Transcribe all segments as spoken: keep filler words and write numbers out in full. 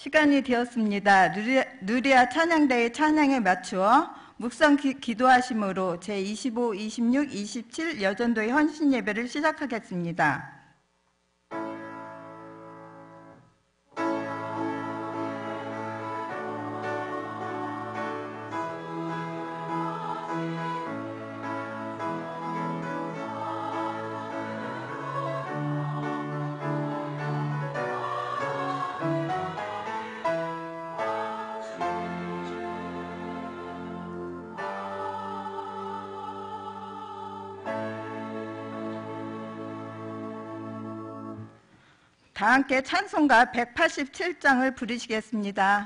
시간이 되었습니다. 누리아, 누리아 찬양대의 찬양에 맞추어 묵상 기, 기도하심으로 제이십오, 이십육, 이십칠 여전도의 헌신 예배를 시작하겠습니다. 다 함께 찬송가 백팔십칠 장을 부르시겠습니다.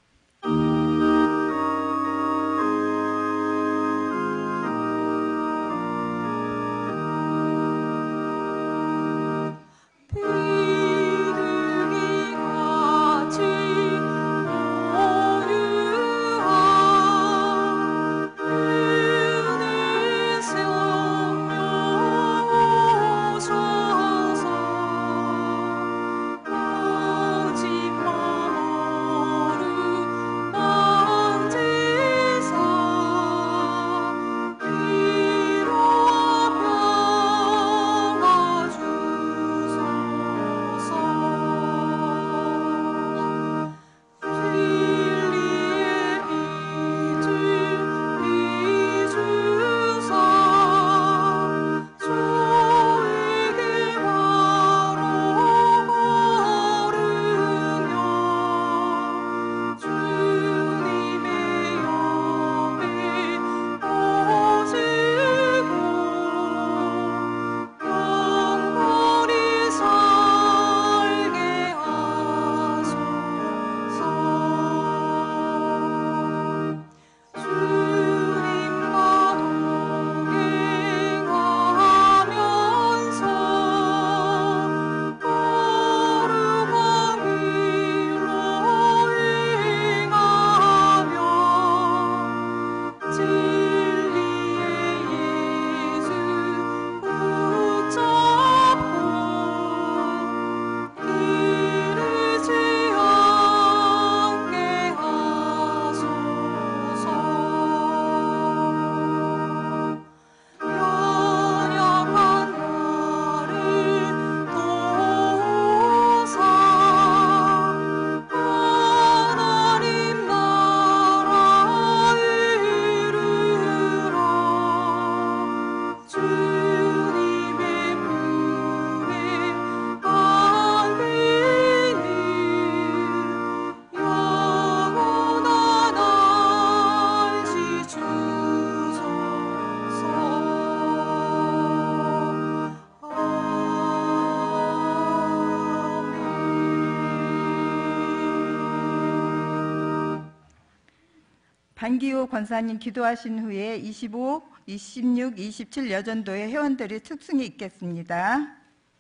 반기호 권사님 기도하신 후에 이십오, 이십육, 이십칠 여전도의 회원들이 특승이 있겠습니다.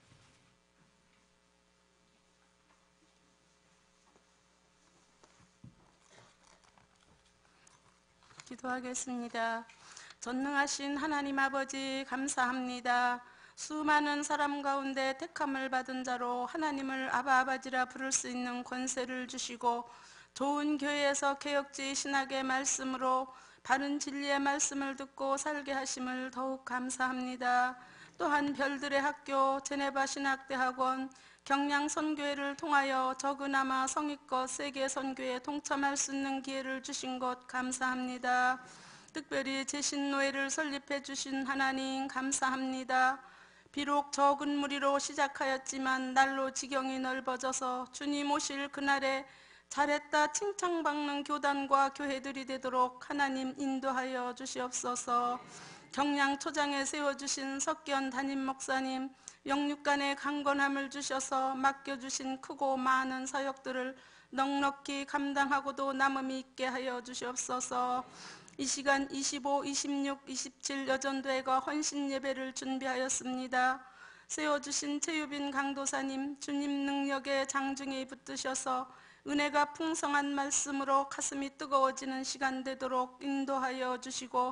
기도하겠습니다. 전능하신 하나님 아버지 감사합니다. 수많은 사람 가운데 택함을 받은 자로 하나님을 아바 아버지라 부를 수 있는 권세를 주시고 좋은 교회에서 개혁주의 신학의 말씀으로 바른 진리의 말씀을 듣고 살게 하심을 더욱 감사합니다. 또한 별들의 학교, 제네바 신학대학원, 경량 선교회를 통하여 적으나마 성의껏 세계 선교에 동참할 수 있는 기회를 주신 것 감사합니다. 특별히 제신노회를 설립해 주신 하나님 감사합니다. 비록 적은 무리로 시작하였지만 날로 지경이 넓어져서 주님 오실 그날에 잘했다 칭찬받는 교단과 교회들이 되도록 하나님 인도하여 주시옵소서. 경량초장에 세워주신 석견 담임 목사님, 영육간의 강건함을 주셔서 맡겨주신 크고 많은 사역들을 넉넉히 감당하고도 남음이 있게 하여 주시옵소서. 이 시간 이십오, 이십육, 이십칠 여전도회가 헌신 예배를 준비하였습니다. 세워주신 최유빈 강도사님, 주님 능력에 장중에 붙드셔서 은혜가 풍성한 말씀으로 가슴이 뜨거워지는 시간 되도록 인도하여 주시고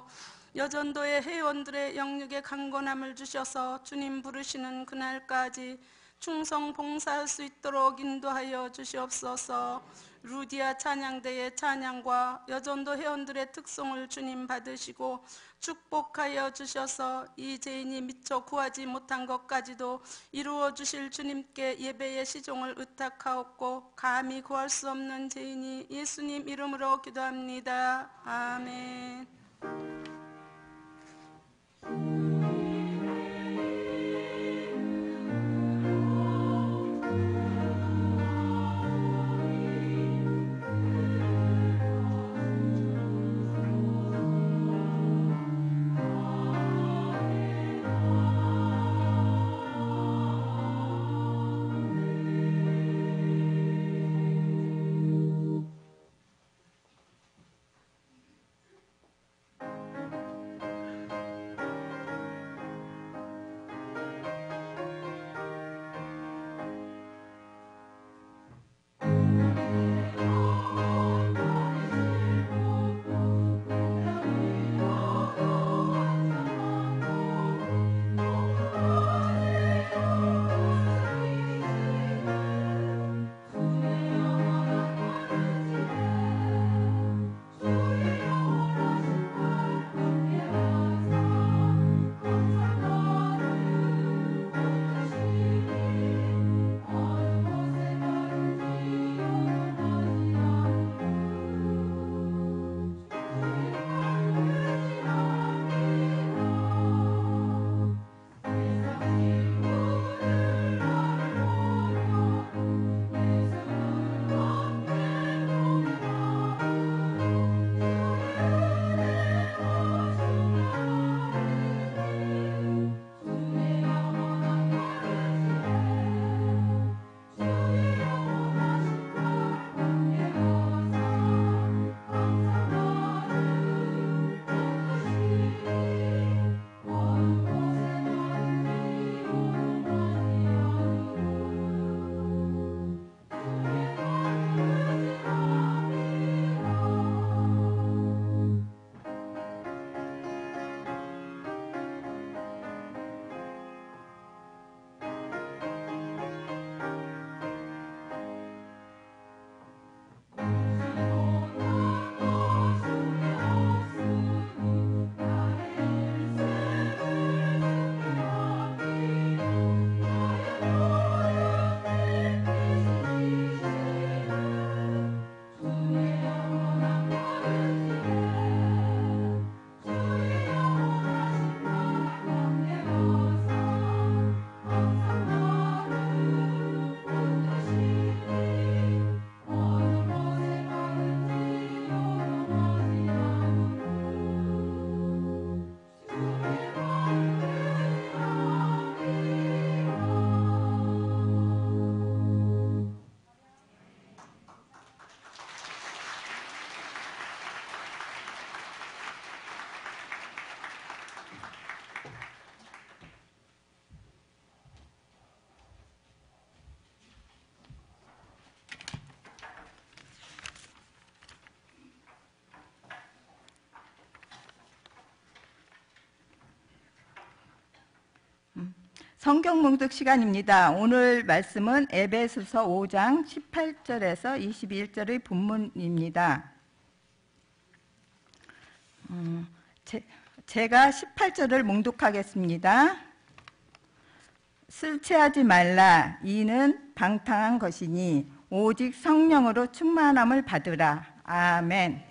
여전도의 회원들의 영육의 강건함을 주셔서 주님 부르시는 그날까지 충성 봉사할 수 있도록 인도하여 주시옵소서. 루디아 찬양대의 찬양과 여전도 회원들의 특송을 주님 받으시고 축복하여 주셔서 이 죄인이 미처 구하지 못한 것까지도 이루어 주실 주님께 예배의 시종을 의탁하옵고 감히 구할 수 없는 죄인이 예수님 이름으로 기도합니다. 아멘. 성경 몽독 시간입니다. 오늘 말씀은 에베소서 오 장 십팔 절에서 이십일 절의 본문입니다. 음, 제, 제가 십팔 절을 몽독하겠습니다. 술취하지 말라. 이는 방탕한 것이니 오직 성령으로 충만함을 받으라. 아멘.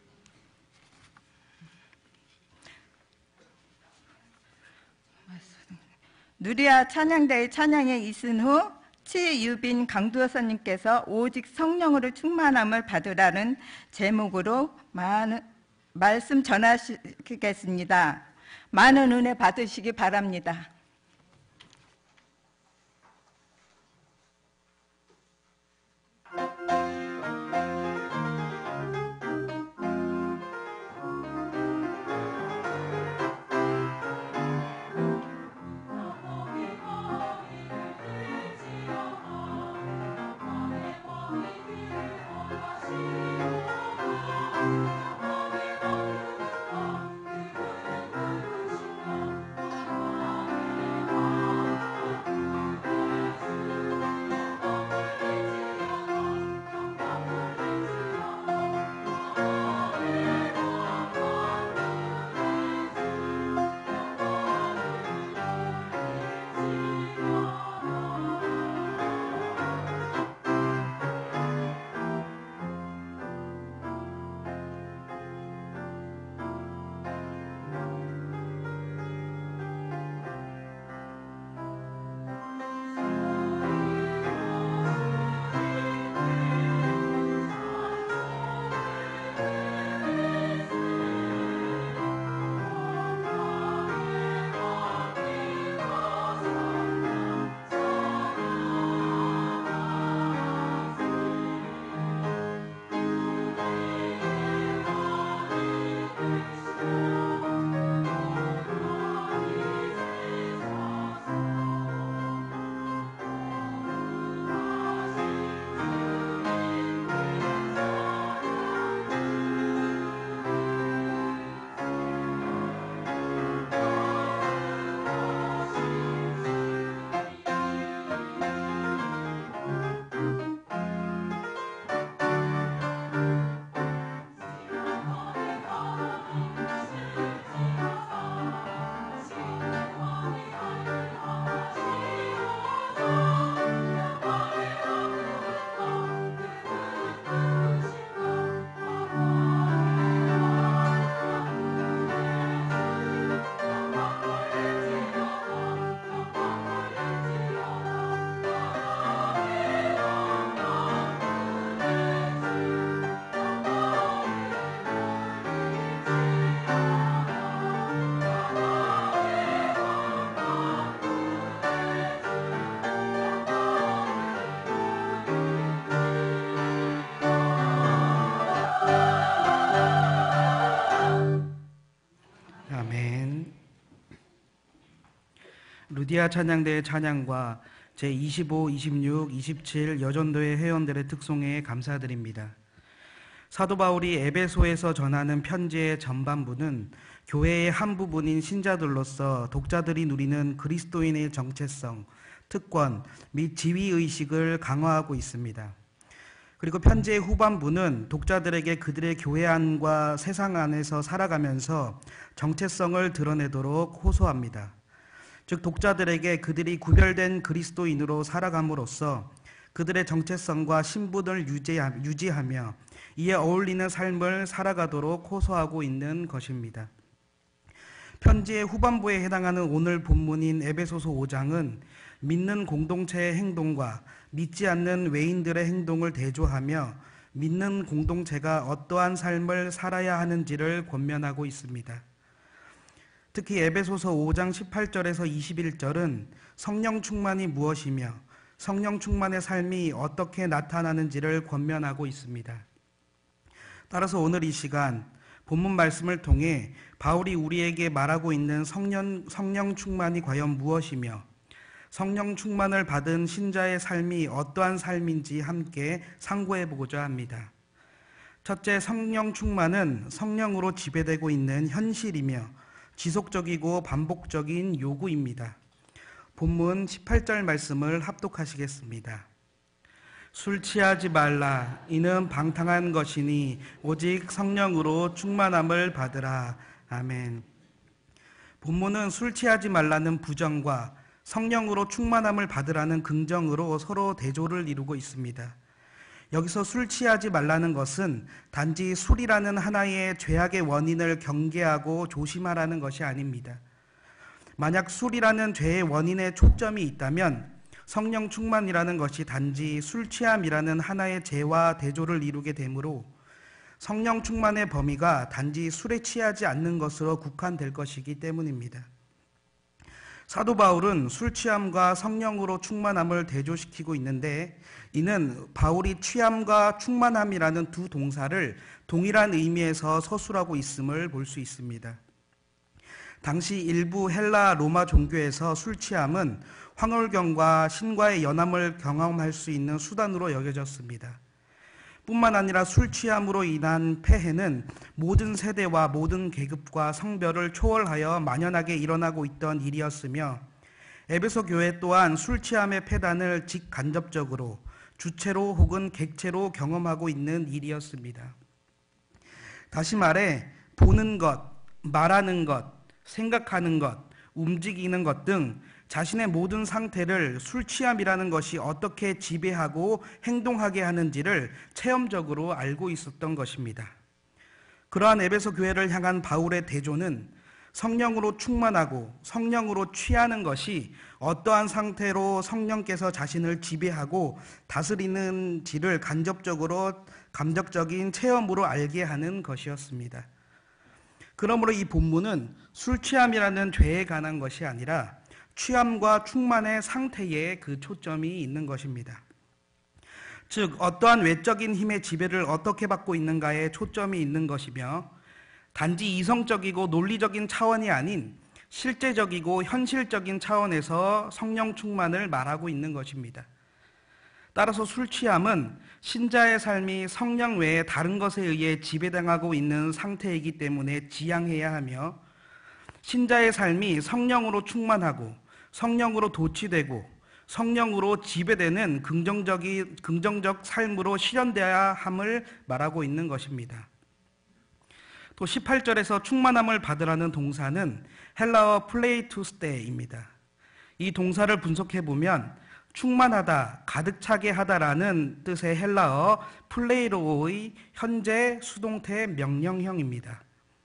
누리아 찬양대의 찬양에 이은 후 치유빈 강두여사님께서 오직 성령으로 충만함을 받으라는 제목으로 많은 말씀 전하시겠습니다. 많은 은혜 받으시기 바랍니다. 루디아 찬양대의 찬양과 제이십오, 이십육, 이십칠 여전도회 회원들의 특송에 감사드립니다. 사도 바울이 에베소에서 전하는 편지의 전반부는 교회의 한 부분인 신자들로서 독자들이 누리는 그리스도인의 정체성, 특권 및 지위의식을 강화하고 있습니다. 그리고 편지의 후반부는 독자들에게 그들의 교회 안과 세상 안에서 살아가면서 정체성을 드러내도록 호소합니다. 즉 독자들에게 그들이 구별된 그리스도인으로 살아감으로써 그들의 정체성과 신분을 유지하며 이에 어울리는 삶을 살아가도록 호소하고 있는 것입니다. 편지의 후반부에 해당하는 오늘 본문인 에베소서 오 장은 믿는 공동체의 행동과 믿지 않는 외인들의 행동을 대조하며 믿는 공동체가 어떠한 삶을 살아야 하는지를 권면하고 있습니다. 특히 에베소서 오 장 십팔 절에서 이십일 절은 성령 충만이 무엇이며 성령 충만의 삶이 어떻게 나타나는지를 권면하고 있습니다. 따라서 오늘 이 시간 본문 말씀을 통해 바울이 우리에게 말하고 있는 성령, 성령 충만이 과연 무엇이며 성령 충만을 받은 신자의 삶이 어떠한 삶인지 함께 상고해 보고자 합니다. 첫째, 성령 충만은 성령으로 지배되고 있는 현실이며 지속적이고 반복적인 요구입니다. 본문 십팔 절 말씀을 합독하시겠습니다. 술 취하지 말라. 이는 방탕한 것이니 오직 성령으로 충만함을 받으라. 아멘. 본문은 술 취하지 말라는 부정과 성령으로 충만함을 받으라는 긍정으로 서로 대조를 이루고 있습니다. 여기서 술 취하지 말라는 것은 단지 술이라는 하나의 죄악의 원인을 경계하고 조심하라는 것이 아닙니다. 만약 술이라는 죄의 원인에 초점이 있다면 성령 충만이라는 것이 단지 술 취함이라는 하나의 죄와 대조를 이루게 되므로 성령 충만의 범위가 단지 술에 취하지 않는 것으로 국한될 것이기 때문입니다. 사도 바울은 술 취함과 성령으로 충만함을 대조시키고 있는데 이는 바울이 취함과 충만함이라는 두 동사를 동일한 의미에서 서술하고 있음을 볼 수 있습니다. 당시 일부 헬라 로마 종교에서 술 취함은 황홀경과 신과의 연함을 경험할 수 있는 수단으로 여겨졌습니다. 뿐만 아니라 술 취함으로 인한 폐해는 모든 세대와 모든 계급과 성별을 초월하여 만연하게 일어나고 있던 일이었으며 에베소 교회 또한 술 취함의 폐단을 직간접적으로 주체로 혹은 객체로 경험하고 있는 일이었습니다. 다시 말해 보는 것, 말하는 것, 생각하는 것, 움직이는 것 등 자신의 모든 상태를 술 취함이라는 것이 어떻게 지배하고 행동하게 하는지를 체험적으로 알고 있었던 것입니다. 그러한 에베소 교회를 향한 바울의 대조는 성령으로 충만하고 성령으로 취하는 것이 어떠한 상태로 성령께서 자신을 지배하고 다스리는지를 간접적으로 감적적인 체험으로 알게 하는 것이었습니다. 그러므로 이 본문은 술 취함이라는 죄에 관한 것이 아니라 취함과 충만의 상태에 그 초점이 있는 것입니다. 즉 어떠한 외적인 힘의 지배를 어떻게 받고 있는가에 초점이 있는 것이며 단지 이성적이고 논리적인 차원이 아닌 실제적이고 현실적인 차원에서 성령 충만을 말하고 있는 것입니다. 따라서 술 취함은 신자의 삶이 성령 외에 다른 것에 의해 지배당하고 있는 상태이기 때문에 지양해야 하며 신자의 삶이 성령으로 충만하고 성령으로 도취되고 성령으로 지배되는 긍정적인, 긍정적 삶으로 실현되어야 함을 말하고 있는 것입니다. 또 십팔 절에서 충만함을 받으라는 동사는 헬라어 플레이투스테입니다. 이 동사를 분석해보면 충만하다, 가득 차게 하다라는 뜻의 헬라어 플레이로의 현재 수동태 명령형입니다.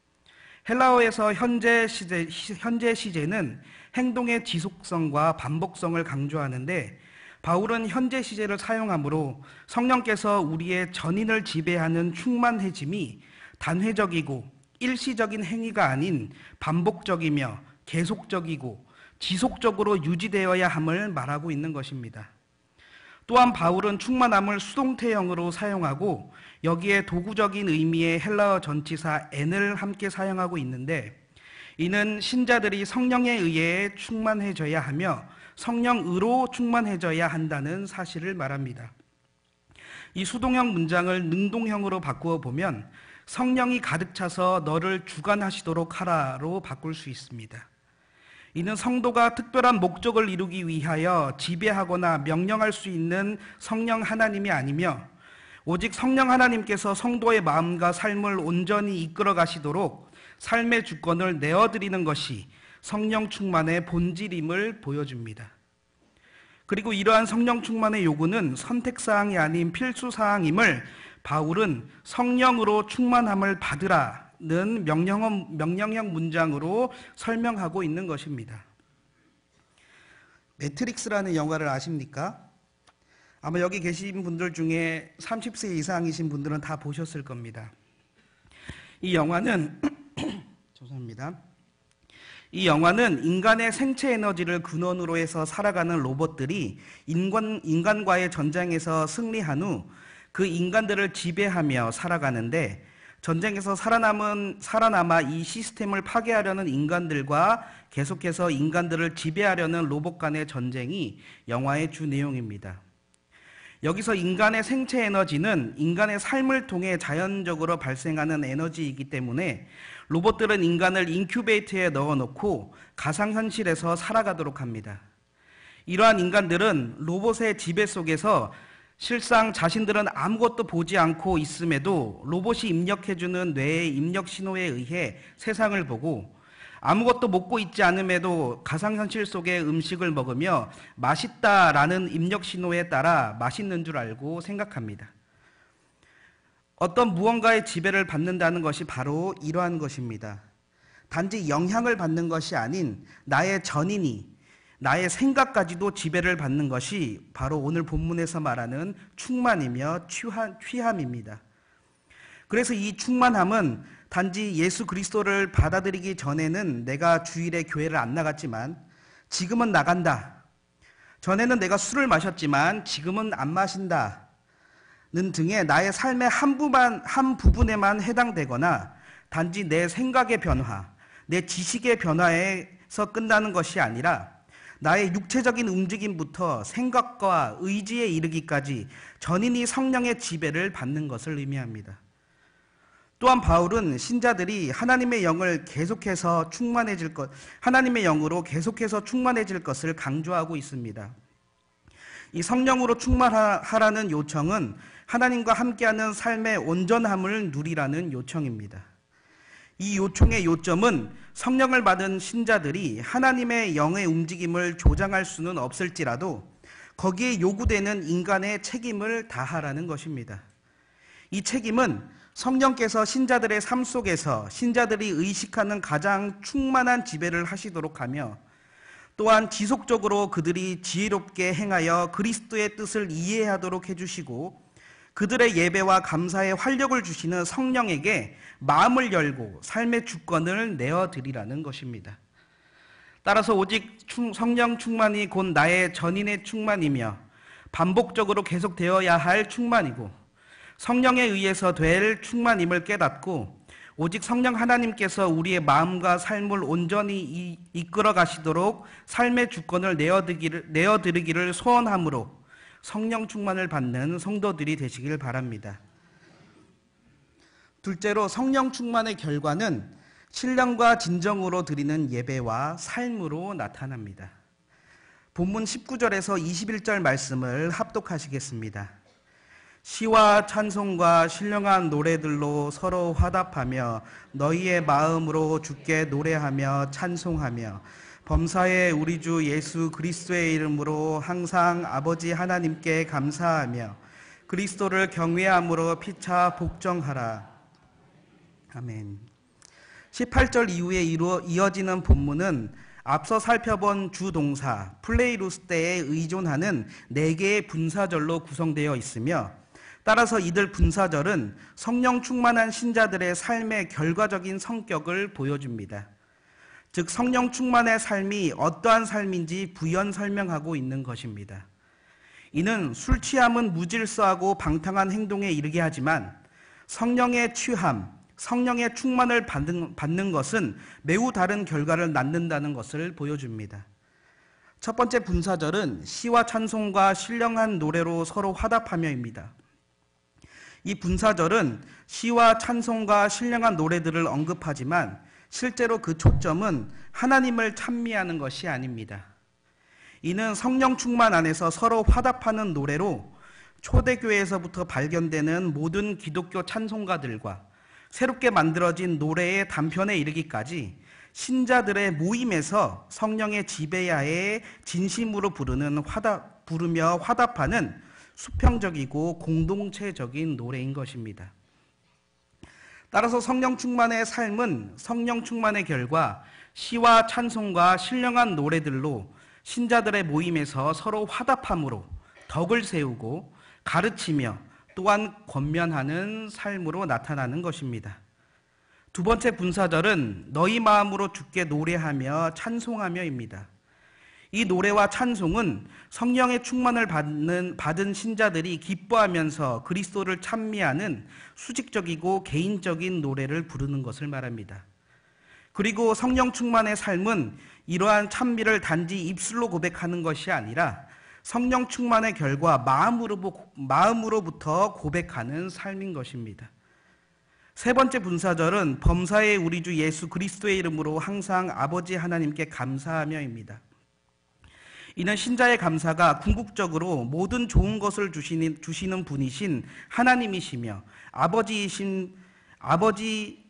헬라어에서 현재 시제, 현재 시제는 행동의 지속성과 반복성을 강조하는데 바울은 현재 시제를 사용하므로 성령께서 우리의 전인을 지배하는 충만해짐이 단회적이고 일시적인 행위가 아닌 반복적이며 계속적이고 지속적으로 유지되어야 함을 말하고 있는 것입니다. 또한 바울은 충만함을 수동태형으로 사용하고 여기에 도구적인 의미의 헬라어 전치사 n을 함께 사용하고 있는데 이는 신자들이 성령에 의해 충만해져야 하며 성령으로 충만해져야 한다는 사실을 말합니다. 이 수동형 문장을 능동형으로 바꾸어 보면 성령이 가득 차서 너를 주관하시도록 하라로 바꿀 수 있습니다. 이는 성도가 특별한 목적을 이루기 위하여 지배하거나 명령할 수 있는 성령 하나님이 아니며 오직 성령 하나님께서 성도의 마음과 삶을 온전히 이끌어 가시도록 삶의 주권을 내어드리는 것이 성령 충만의 본질임을 보여줍니다. 그리고 이러한 성령 충만의 요구는 선택사항이 아닌 필수사항임을 바울은 성령으로 충만함을 받으라는 명령형, 명령형 문장으로 설명하고 있는 것입니다. 매트릭스라는 영화를 아십니까? 아마 여기 계신 분들 중에 삼십 세 이상이신 분들은 다 보셨을 겁니다. 이 영화는 죄송합니다. 이 영화는 인간의 생체 에너지를 근원으로 해서 살아가는 로봇들이 인간, 인간과의 전쟁에서 승리한 후 그 인간들을 지배하며 살아가는데 전쟁에서 살아남은, 살아남아 이 시스템을 파괴하려는 인간들과 계속해서 인간들을 지배하려는 로봇 간의 전쟁이 영화의 주 내용입니다. 여기서 인간의 생체 에너지는 인간의 삶을 통해 자연적으로 발생하는 에너지이기 때문에 로봇들은 인간을 인큐베이터에 넣어놓고 가상현실에서 살아가도록 합니다. 이러한 인간들은 로봇의 지배 속에서 실상 자신들은 아무것도 보지 않고 있음에도 로봇이 입력해주는 뇌의 입력 신호에 의해 세상을 보고 아무것도 먹고 있지 않음에도 가상현실 속의 음식을 먹으며 맛있다라는 입력 신호에 따라 맛있는 줄 알고 생각합니다. 어떤 무언가의 지배를 받는다는 것이 바로 이러한 것입니다. 단지 영향을 받는 것이 아닌 나의 전인이 나의 생각까지도 지배를 받는 것이 바로 오늘 본문에서 말하는 충만이며 취함, 취함입니다. 그래서 이 충만함은 단지 예수 그리스도를 받아들이기 전에는 내가 주일에 교회를 안 나갔지만 지금은 나간다. 전에는 내가 술을 마셨지만 지금은 안 마신다. 는 등의 나의 삶의 한 부분, 한 부분에만 해당되거나 단지 내 생각의 변화, 내 지식의 변화에서 끝나는 것이 아니라 나의 육체적인 움직임부터 생각과 의지에 이르기까지 전인이 성령의 지배를 받는 것을 의미합니다. 또한 바울은 신자들이 하나님의 영을 계속해서 충만해질 것, 하나님의 영으로 계속해서 충만해질 것을 강조하고 있습니다. 이 성령으로 충만하라는 요청은 하나님과 함께하는 삶의 온전함을 누리라는 요청입니다. 이 요청의 요점은 성령을 받은 신자들이 하나님의 영의 움직임을 조장할 수는 없을지라도 거기에 요구되는 인간의 책임을 다하라는 것입니다. 이 책임은 성령께서 신자들의 삶 속에서 신자들이 의식하는 가장 충만한 지배를 하시도록 하며 또한 지속적으로 그들이 지혜롭게 행하여 그리스도의 뜻을 이해하도록 해주시고 그들의 예배와 감사에 활력을 주시는 성령에게 마음을 열고 삶의 주권을 내어드리라는 것입니다. 따라서 오직 성령 충만이 곧 나의 전인의 충만이며 반복적으로 계속되어야 할 충만이고 성령에 의해서 될 충만임을 깨닫고 오직 성령 하나님께서 우리의 마음과 삶을 온전히 이끌어 가시도록 삶의 주권을 내어드리기를, 내어드리기를 소원함으로 성령 충만을 받는 성도들이 되시길 바랍니다. 둘째로 성령 충만의 결과는 신령과 진정으로 드리는 예배와 삶으로 나타납니다. 본문 십구 절에서 이십일 절 말씀을 합독하시겠습니다. 시와 찬송과 신령한 노래들로 서로 화답하며 너희의 마음으로 주께 노래하며 찬송하며 범사의 우리 주 예수 그리스도의 이름으로 항상 아버지 하나님께 감사하며 그리스도를 경외함으로 피차 복종하라. 아멘. 십팔 절 이후에 이루어, 이어지는 본문은 앞서 살펴본 주동사 플레이루스 때에 의존하는 네 개의 분사절로 구성되어 있으며 따라서 이들 분사절은 성령 충만한 신자들의 삶의 결과적인 성격을 보여줍니다. 즉 성령 충만의 삶이 어떠한 삶인지 부연 설명하고 있는 것입니다. 이는 술 취함은 무질서하고 방탕한 행동에 이르게 하지만 성령의 취함, 성령의 충만을 받는, 받는 것은 매우 다른 결과를 낳는다는 것을 보여줍니다. 첫 번째 분사절은 시와 찬송과 신령한 노래로 서로 화답하며입니다. 이 분사절은 시와 찬송과 신령한 노래들을 언급하지만 실제로 그 초점은 하나님을 찬미하는 것이 아닙니다. 이는 성령 충만 안에서 서로 화답하는 노래로 초대교회에서부터 발견되는 모든 기독교 찬송가들과 새롭게 만들어진 노래의 단편에 이르기까지 신자들의 모임에서 성령의 지배하에 진심으로 부르는 화답, 부르며 화답하는 수평적이고 공동체적인 노래인 것입니다. 따라서 성령 충만의 삶은 성령 충만의 결과 시와 찬송과 신령한 노래들로 신자들의 모임에서 서로 화답함으로 덕을 세우고 가르치며 또한 권면하는 삶으로 나타나는 것입니다. 두 번째 분사절은 너희 마음으로 주께 노래하며 찬송하며입니다. 이 노래와 찬송은 성령의 충만을 받는, 받은 신자들이 기뻐하면서 그리스도를 찬미하는 수직적이고 개인적인 노래를 부르는 것을 말합니다. 그리고 성령 충만의 삶은 이러한 찬미를 단지 입술로 고백하는 것이 아니라 성령 충만의 결과 마음으로, 마음으로부터 고백하는 삶인 것입니다. 세 번째 분사절은 범사의 우리 주 예수 그리스도의 이름으로 항상 아버지 하나님께 감사하며입니다. 이는 신자의 감사가 궁극적으로 모든 좋은 것을 주시는, 주시는 분이신 하나님이시며 아버지이신, 아버지,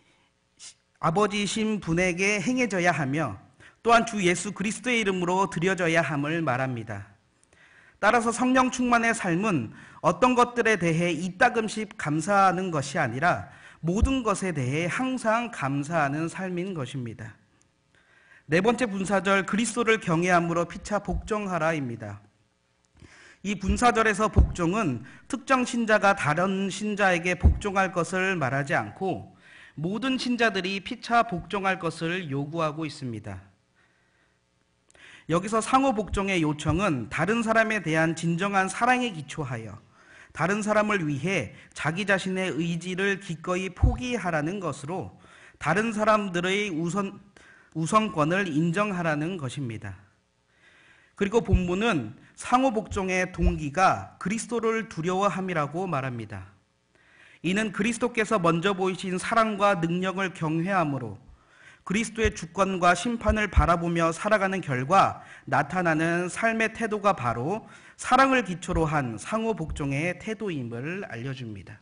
아버지이신 분에게 행해져야 하며 또한 주 예수 그리스도의 이름으로 드려져야 함을 말합니다. 따라서 성령 충만의 삶은 어떤 것들에 대해 이따금씩 감사하는 것이 아니라 모든 것에 대해 항상 감사하는 삶인 것입니다. 네 번째 분사절 그리스도를 경외함으로 피차 복종하라입니다. 이 분사절에서 복종은 특정 신자가 다른 신자에게 복종할 것을 말하지 않고 모든 신자들이 피차 복종할 것을 요구하고 있습니다. 여기서 상호 복종의 요청은 다른 사람에 대한 진정한 사랑에 기초하여 다른 사람을 위해 자기 자신의 의지를 기꺼이 포기하라는 것으로 다른 사람들의 우선, 우선권을 인정하라는 것입니다. 그리고 본문은 상호 복종의 동기가 그리스도를 두려워함이라고 말합니다. 이는 그리스도께서 먼저 보이신 사랑과 능력을 경외함으로 그리스도의 주권과 심판을 바라보며 살아가는 결과 나타나는 삶의 태도가 바로 사랑을 기초로 한 상호 복종의 태도임을 알려줍니다.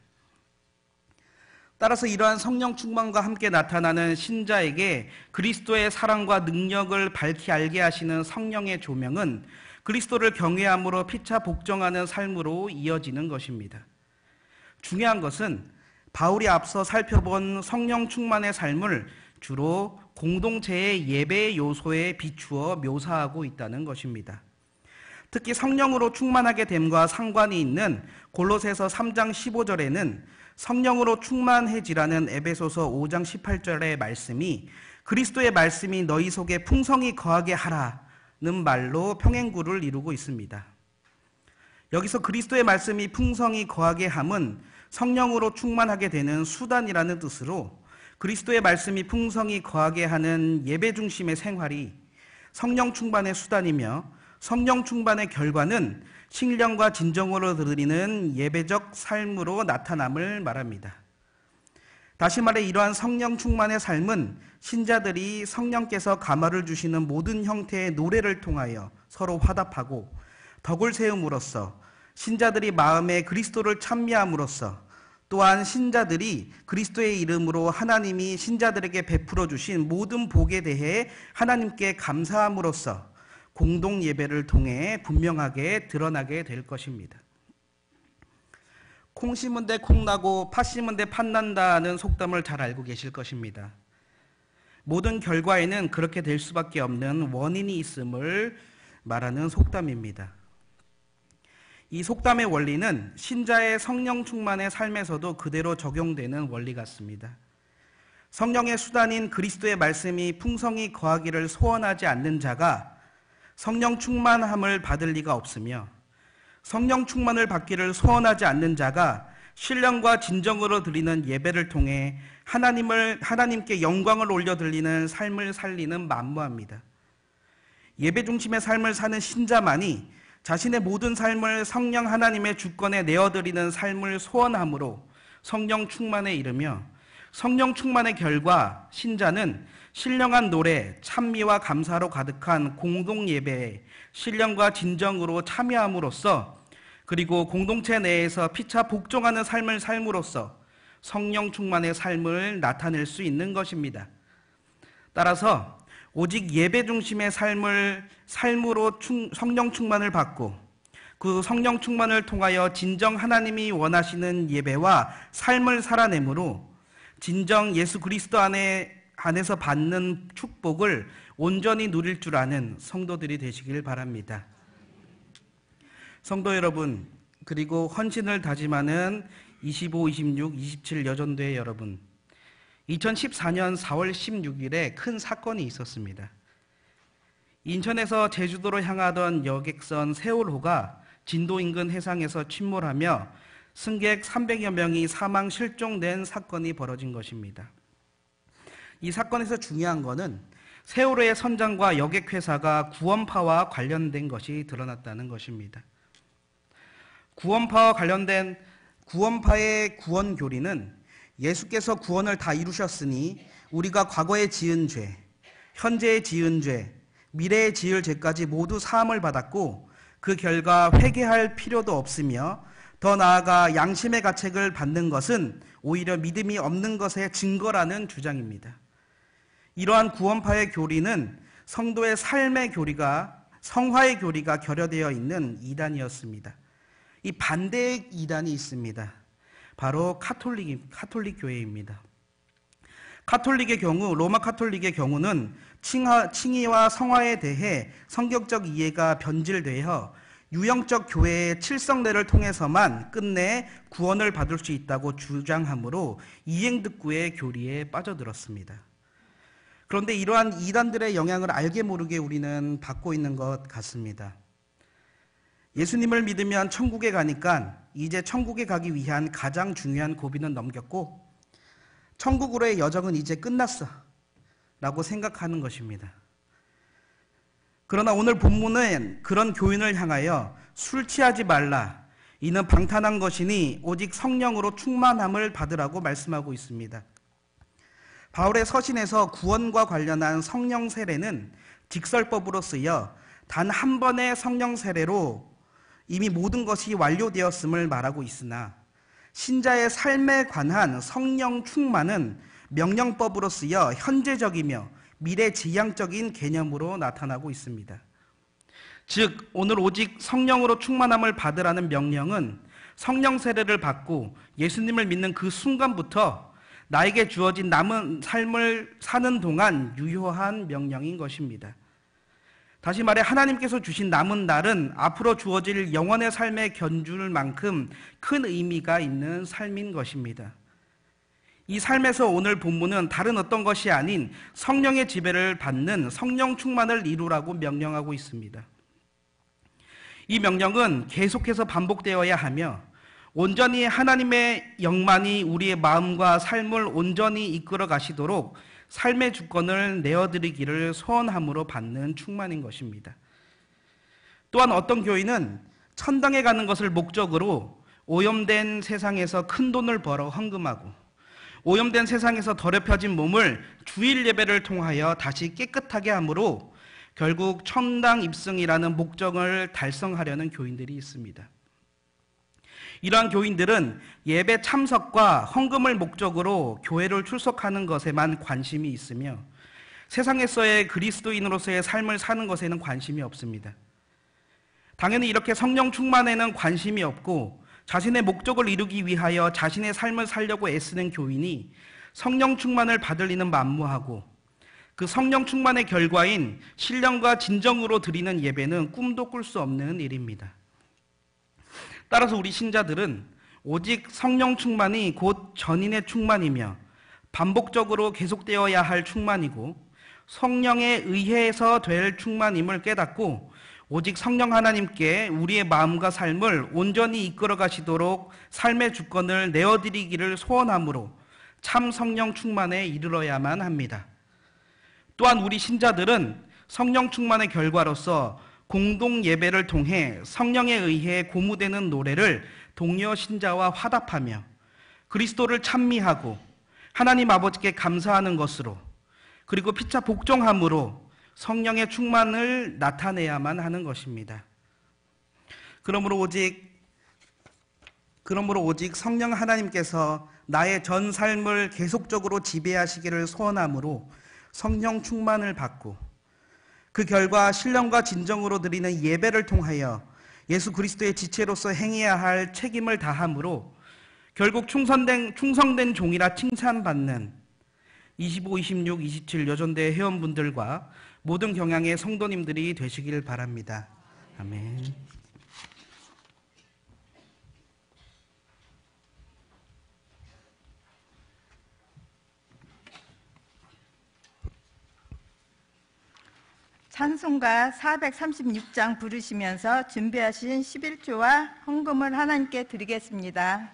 따라서 이러한 성령 충만과 함께 나타나는 신자에게 그리스도의 사랑과 능력을 밝히 알게 하시는 성령의 조명은 그리스도를 경외함으로 피차 복종하는 삶으로 이어지는 것입니다. 중요한 것은 바울이 앞서 살펴본 성령 충만의 삶을 주로 공동체의 예배 요소에 비추어 묘사하고 있다는 것입니다. 특히 성령으로 충만하게 됨과 상관이 있는 골로새서 삼 장 십오 절에는 성령으로 충만해지라는 에베소서 오 장 십팔 절의 말씀이 그리스도의 말씀이 너희 속에 풍성히 거하게 하라는 말로 평행구를 이루고 있습니다. 여기서 그리스도의 말씀이 풍성히 거하게 함은 성령으로 충만하게 되는 수단이라는 뜻으로 그리스도의 말씀이 풍성히 거하게 하는 예배 중심의 생활이 성령 충만의 수단이며 성령 충만의 결과는 신령과 진정으로 드리는 예배적 삶으로 나타남을 말합니다. 다시 말해 이러한 성령 충만의 삶은 신자들이 성령께서 감화를 주시는 모든 형태의 노래를 통하여 서로 화답하고 덕을 세움으로써 신자들이 마음에 그리스도를 찬미함으로써 또한 신자들이 그리스도의 이름으로 하나님이 신자들에게 베풀어 주신 모든 복에 대해 하나님께 감사함으로써 공동 예배를 통해 분명하게 드러나게 될 것입니다. 콩 심은 데 콩 나고 팥 심은 데 팥 난다는 속담을 잘 알고 계실 것입니다. 모든 결과에는 그렇게 될 수밖에 없는 원인이 있음을 말하는 속담입니다. 이 속담의 원리는 신자의 성령 충만의 삶에서도 그대로 적용되는 원리 같습니다. 성령의 수단인 그리스도의 말씀이 풍성히 거하기를 소원하지 않는 자가 성령 충만함을 받을 리가 없으며 성령 충만을 받기를 소원하지 않는 자가 신령과 진정으로 드리는 예배를 통해 하나님을, 하나님께 영광을 올려 드리는 삶을 살리는 만무합니다. 예배 중심의 삶을 사는 신자만이 자신의 모든 삶을 성령 하나님의 주권에 내어드리는 삶을 소원함으로 성령 충만에 이르며, 성령 충만의 결과 신자는 신령한 노래, 찬미와 감사로 가득한 공동 예배에 신령과 진정으로 참여함으로써, 그리고 공동체 내에서 피차 복종하는 삶을 삶으로써 성령 충만의 삶을 나타낼 수 있는 것입니다. 따라서 오직 예배 중심의 삶을 삶으로 충, 성령 충만을 받고 그 성령 충만을 통하여 진정 하나님이 원하시는 예배와 삶을 살아내므로 진정 예수 그리스도 안에, 안에서 받는 축복을 온전히 누릴 줄 아는 성도들이 되시길 바랍니다. 성도 여러분, 그리고 헌신을 다짐하는 이십오, 이십육, 이십칠 여전도회 여러분, 이천십사 년 사월 십육일에 큰 사건이 있었습니다. 인천에서 제주도로 향하던 여객선 세월호가 진도 인근 해상에서 침몰하며 승객 삼백여 명이 사망 실종된 사건이 벌어진 것입니다. 이 사건에서 중요한 것은 세월호의 선장과 여객회사가 구원파와 관련된 것이 드러났다는 것입니다. 구원파와 관련된 구원파의 구원 교리는 예수께서 구원을 다 이루셨으니 우리가 과거에 지은 죄, 현재에 지은 죄, 미래에 지을 죄까지 모두 사함을 받았고 그 결과 회개할 필요도 없으며 더 나아가 양심의 가책을 받는 것은 오히려 믿음이 없는 것의 증거라는 주장입니다. 이러한 구원파의 교리는 성도의 삶의 교리가, 성화의 교리가 결여되어 있는 이단이었습니다. 이 반대의 이단이 있습니다. 바로 카톨릭, 카톨릭 교회입니다. 카톨릭의 경우, 로마 카톨릭의 경우는 칭하, 칭의와 성화에 대해 성경적 이해가 변질되어 유형적 교회의 칠성례를 통해서만 끝내 구원을 받을 수 있다고 주장하므로 이행득구의 교리에 빠져들었습니다. 그런데 이러한 이단들의 영향을 알게 모르게 우리는 받고 있는 것 같습니다. 예수님을 믿으면 천국에 가니까 이제 천국에 가기 위한 가장 중요한 고비는 넘겼고 천국으로의 여정은 이제 끝났어 라고 생각하는 것입니다. 그러나 오늘 본문은 그런 교인을 향하여 술 취하지 말라, 이는 방탄한 것이니 오직 성령으로 충만함을 받으라고 말씀하고 있습니다. 바울의 서신에서 구원과 관련한 성령 세례는 직설법으로 쓰여 단 한 번의 성령 세례로 이미 모든 것이 완료되었음을 말하고 있으나 신자의 삶에 관한 성령 충만은 명령법으로 쓰여 현재적이며 미래지향적인 개념으로 나타나고 있습니다. 즉 오늘 오직 성령으로 충만함을 받으라는 명령은 성령 세례를 받고 예수님을 믿는 그 순간부터 나에게 주어진 남은 삶을 사는 동안 유효한 명령인 것입니다. 다시 말해 하나님께서 주신 남은 날은 앞으로 주어질 영원의 삶에 견줄 만큼 큰 의미가 있는 삶인 것입니다. 이 삶에서 오늘 본문은 다른 어떤 것이 아닌 성령의 지배를 받는 성령 충만을 이루라고 명령하고 있습니다. 이 명령은 계속해서 반복되어야 하며 온전히 하나님의 영만이 우리의 마음과 삶을 온전히 이끌어 가시도록 삶의 주권을 내어드리기를 소원함으로 받는 충만인 것입니다. 또한 어떤 교인은 천당에 가는 것을 목적으로 오염된 세상에서 큰 돈을 벌어 헌금하고 오염된 세상에서 더럽혀진 몸을 주일 예배를 통하여 다시 깨끗하게 함으로 결국 천당 입승이라는 목적을 달성하려는 교인들이 있습니다. 이러한 교인들은 예배 참석과 헌금을 목적으로 교회를 출석하는 것에만 관심이 있으며 세상에서의 그리스도인으로서의 삶을 사는 것에는 관심이 없습니다. 당연히 이렇게 성령 충만에는 관심이 없고 자신의 목적을 이루기 위하여 자신의 삶을 살려고 애쓰는 교인이 성령 충만을 받을 리는 만무하고 그 성령 충만의 결과인 신령과 진정으로 드리는 예배는 꿈도 꿀 수 없는 일입니다. 따라서 우리 신자들은 오직 성령 충만이 곧 전인의 충만이며 반복적으로 계속되어야 할 충만이고 성령에 의해서 될 충만임을 깨닫고 오직 성령 하나님께 우리의 마음과 삶을 온전히 이끌어 가시도록 삶의 주권을 내어드리기를 소원하므로 참 성령 충만에 이르러야만 합니다. 또한 우리 신자들은 성령 충만의 결과로서 공동 예배를 통해 성령에 의해 고무되는 노래를 동료 신자와 화답하며 그리스도를 찬미하고 하나님 아버지께 감사하는 것으로, 그리고 피차 복종함으로 성령의 충만을 나타내야만 하는 것입니다. 그러므로 오직 그러므로 오직 성령 하나님께서 나의 전 삶을 계속적으로 지배하시기를 소원하므로 성령 충만을 받고, 그 결과 신령과 진정으로 드리는 예배를 통하여 예수 그리스도의 지체로서 행해야 할 책임을 다함으로 결국 충성된, 충성된 종이라 칭찬받는 이십오, 이십육, 이십칠 여전대 회원분들과 모든 경향의 성도님들이 되시길 바랍니다. 아멘. 찬송가 사백삼십육 장 부르시면서 준비하신 십일 조와 헌금을 하나님께 드리겠습니다.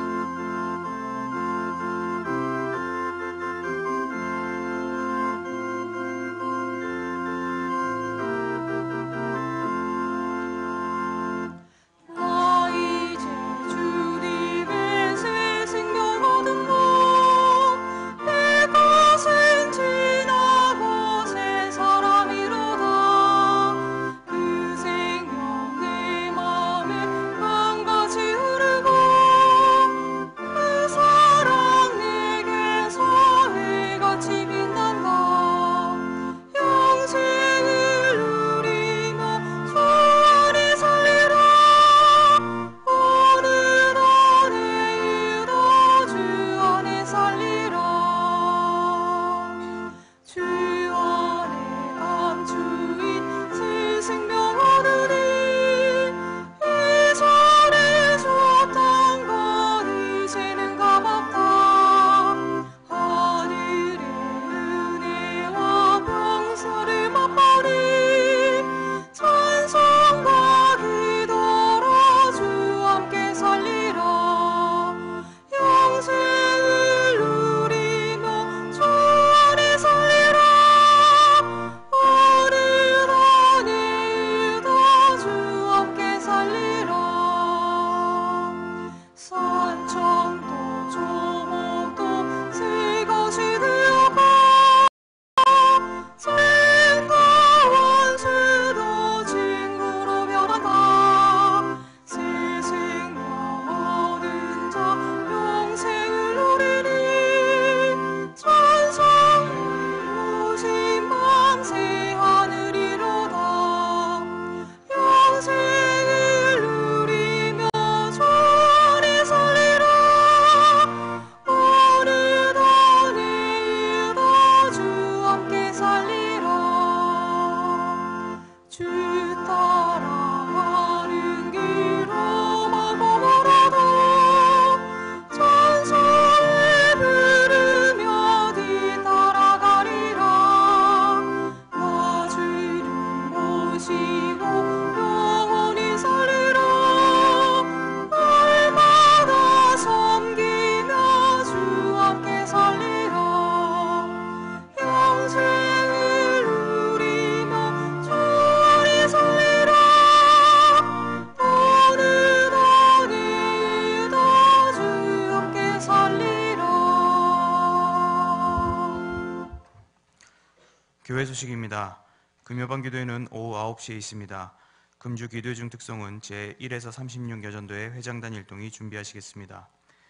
교회 소식입니다. 금요반 기도회는 오후 아홉 시에 있습니다. 금주 기도회 중 특송은 제일에서 삼십육 여전도회 회장단 일동이 준비하시겠습니다.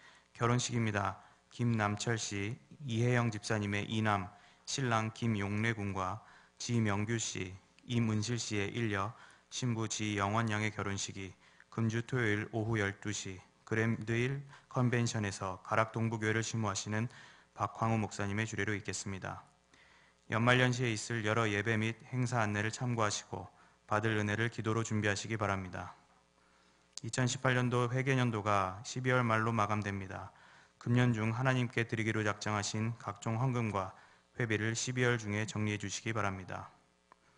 결혼식입니다. 김남철 씨, 이혜영 집사님의 이남, 신랑 김용래 군과 지명규 씨, 임은실 씨의 일녀, 신부 지영원 양의 결혼식이 금주 토요일 오후 열두 시 그랜드힐 컨벤션에서 가락동부교회를 심무하시는 박광우 목사님의 주례로 있겠습니다. 연말연시에 있을 여러 예배 및 행사 안내를 참고하시고 받을 은혜를 기도로 준비하시기 바랍니다. 이천십팔 년도 회계년도가 십이월 말로 마감됩니다. 금년 중 하나님께 드리기로 작정하신 각종 헌금과 회비를 십이월 중에 정리해 주시기 바랍니다.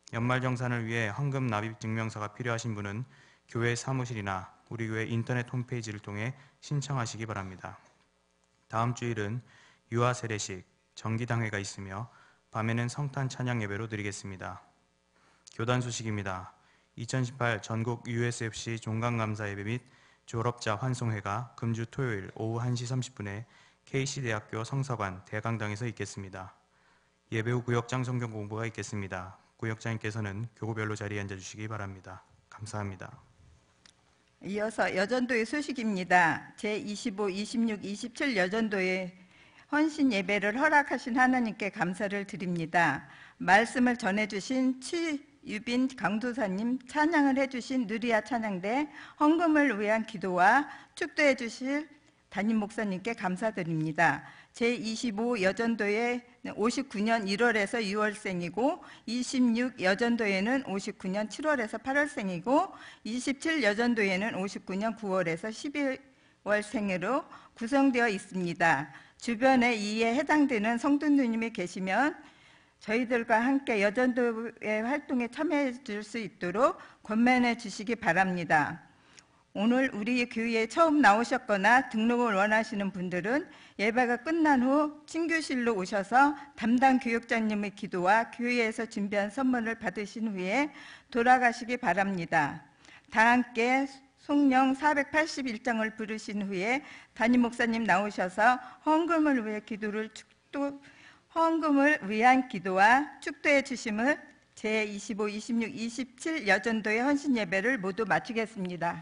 연말정산을 위해 헌금 납입 증명서가 필요하신 분은 교회 사무실이나 우리 교회 인터넷 홈페이지를 통해 신청하시기 바랍니다. 다음 주일은 유아 세례식, 정기당회가 있으며 밤에는 성탄 찬양 예배로 드리겠습니다. 교단 소식입니다. 이천십팔 전국 유에스에프씨 종강감사 예배 및 졸업자 환송회가 금주 토요일 오후 한 시 삼십 분에 케이씨대학교 성서관 대강당에서 있겠습니다. 예배 후 구역장 성경 공부가 있겠습니다. 구역장님께서는 교구별로 자리에 앉아주시기 바랍니다. 감사합니다. 이어서 여전도의 소식입니다. 제이십오, 이십육, 이십칠 여전도의 헌신 예배를 허락하신 하나님께 감사를 드립니다. 말씀을 전해주신 최유빈 강도사님, 찬양을 해주신 느리아 찬양대, 헌금을 위한 기도와 축도해 주실 담임 목사님께 감사드립니다. 제이십오 여전도에 오십구 년 일월에서 유월생이고 이십육 여전도에는 오십구 년 칠월에서 팔월생이고 이십칠 여전도에는 오십구 년 구월에서 십이월생으로 구성되어 있습니다. 주변에 이에 해당되는 성도님이 계시면 저희들과 함께 여전도의 활동에 참여해 줄 수 있도록 권면해 주시기 바랍니다. 오늘 우리 교회에 처음 나오셨거나 등록을 원하시는 분들은 예배가 끝난 후 친교실로 오셔서 담당 교육장님의 기도와 교회에서 준비한 선물을 받으신 후에 돌아가시기 바랍니다. 다 함께 송령 사백팔십일 장을 부르신 후에 담임 목사님 나오셔서 헌금을 위해 기도를 축도, 헌금을 위한 기도와 축도해 주심을 제이십오, 이십육, 이십칠 여전도의 헌신 예배를 모두 마치겠습니다.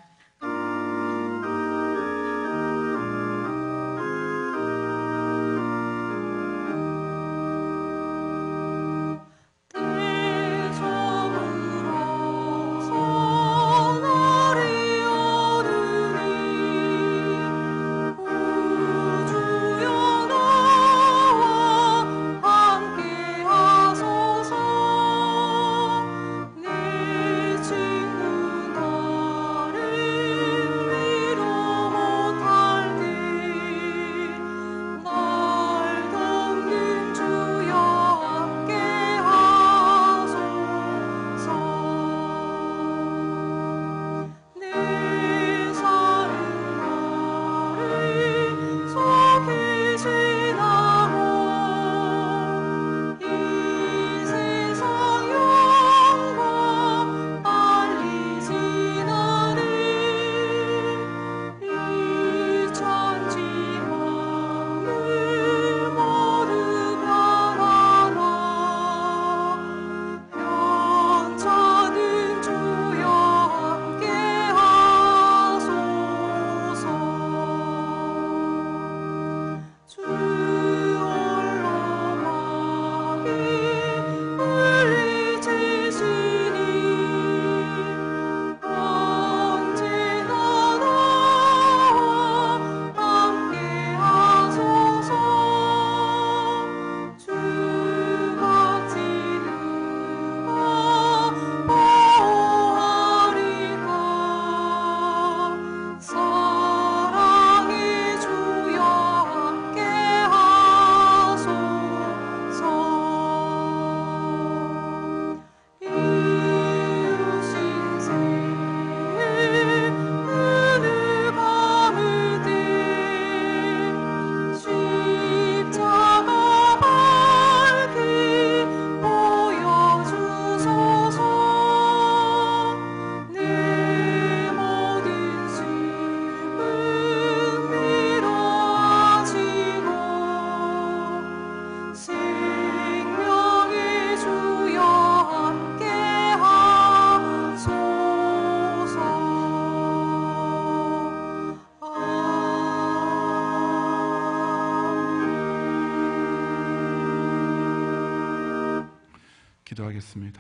기도하겠습니다.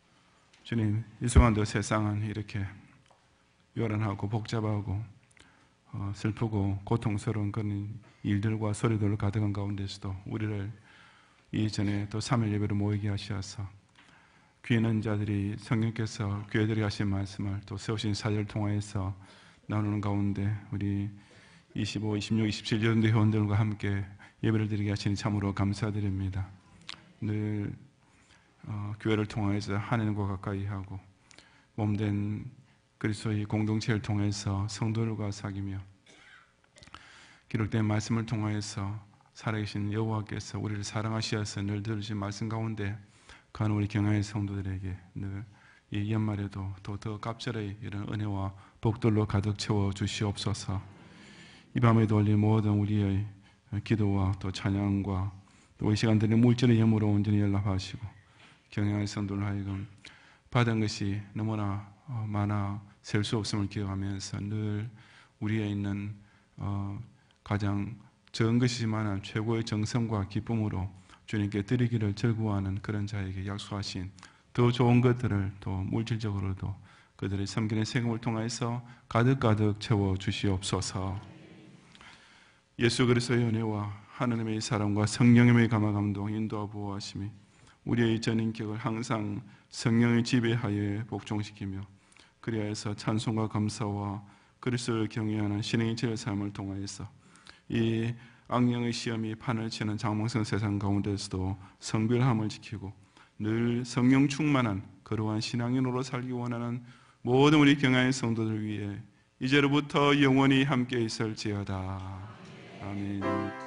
주님, 이 순간도 세상은 이렇게 요란하고 복잡하고 어, 슬프고 고통스러운 그런 일들과 소리들로 가득한 가운데서도 우리를 이전에 또 삼 일 예배로 모이게 하셔서 귀 있는 자들이 성령께서 교회들이 하신 말씀을 또 세우신 사절을 통하여서 나누는 가운데 우리 이십오, 이십육, 이십칠 여전도 회원들과 함께 예배를 드리게 하시니 참으로 감사드립니다. 늘 어, 교회를 통해서 하나님과 가까이 하고 몸된 그리스도의 공동체를 통해서 성도들과 사귀며 기록된 말씀을 통하여서 살아계신 여호와께서 우리를 사랑하시어서 늘 들으신 말씀 가운데 간 우리 경야의 성도들에게 늘 이 연말에도 또 더 갑절의 이런 은혜와 복들로 가득 채워 주시옵소서. 이 밤에도 올린 모든 우리의 기도와 또 찬양과 또 이 시간들의 물질의 예물로 온전히 연락하시고 경야의 성도를 하여금 받은 것이 너무나 많아 셀 수 없음을 기억하면서 늘 우리에 있는 어, 가장 적은 것이지만 최고의 정성과 기쁨으로 주님께 드리기를 즐거워하는 그런 자에게 약속하신 더 좋은 것들을 또 물질적으로도 그들의 섬기는 세금을 통해서 가득가득 채워 주시옵소서. 예수 그리스도의 은혜와 하나님의 사랑과 성령님의 감화 감동 인도와 보호하심이 우리의 전 인격을 항상 성령의 지배하에 복종시키며 그리하여서 찬송과 감사와 그리스도를 경외하는 신의 지의 삶을 통하여서 이 악령의 시험이 판을 치는 장망성 세상 가운데서도 성별함을 지키고 늘 성령 충만한 거룩한 신앙인으로 살기 원하는 모든 우리 경야의 성도들 위해 이제로부터 영원히 함께 있을지어다. 아멘.